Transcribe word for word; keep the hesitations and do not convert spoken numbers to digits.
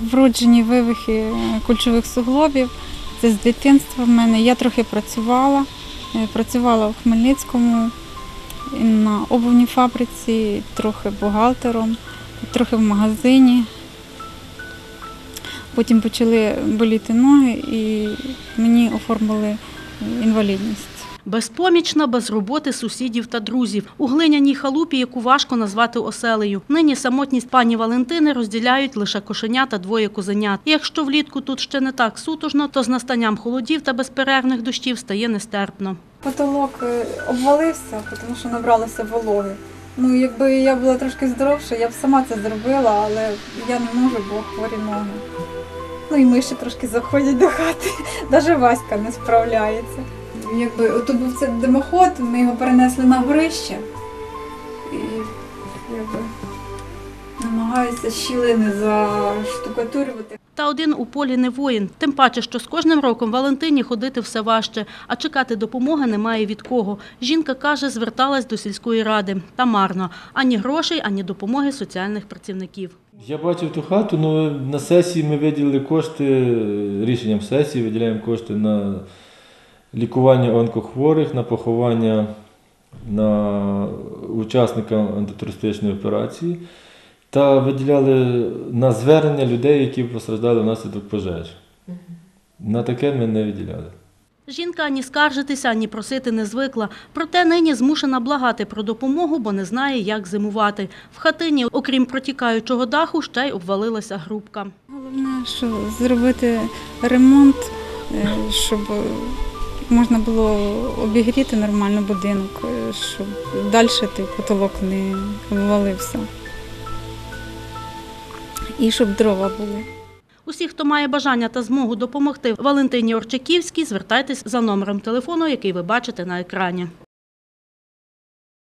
Вроджені вивихи кульшових суглобів. Це з дитинства в мене. Я трохи працювала. Працювала в Хмельницькому на обувній фабриці, трохи бухгалтером, трохи в магазині. Потім почали боліти ноги і мені оформили інвалідність. Безпомічна, без роботи, сусідів та друзів. У глиняній халупі, яку важко назвати оселею. Нині самотність пані Валентини розділяють лише кошеня та двоє козенят. І якщо влітку тут ще не так сутужно, то з настанням холодів та безперервних дощів стає нестерпно. Потолок обвалився, тому що набралося вологи. Ну, якби я була трошки здоровша, я б сама це зробила, але я не можу, бо хворі ноги. Ну і миші трошки заходять до хати, навіть Васька не справляється. Якби отут був цей димоход, ми його перенесли на горище і якби намагаюся щілини заштукатурювати. Та один у полі не воїн. Тим паче, що з кожним роком Валентині ходити все важче, а чекати допомоги немає від кого. Жінка каже, зверталась до сільської ради. Та марно. Ані грошей, ані допомоги соціальних працівників. Я бачив ту хату, але на сесії ми виділили кошти, рішенням сесії виділяємо кошти на лікування онкохворих, на поховання на учасника антитерористичної операції та виділяли на звернення людей, які постраждали внаслідок пожеж. На таке ми не виділяли. Жінка ані скаржитися, ані просити не звикла. Проте нині змушена благати про допомогу, бо не знає, як зимувати. В хатині, окрім протікаючого даху, ще й обвалилася грубка. Головне, що зробити ремонт, щоб можна було обігріти нормально будинок, щоб далі той потолок не обвалився. І щоб дрова були. Усі, хто має бажання та змогу допомогти Валентині Орчаківській, звертайтесь за номером телефону, який ви бачите на екрані.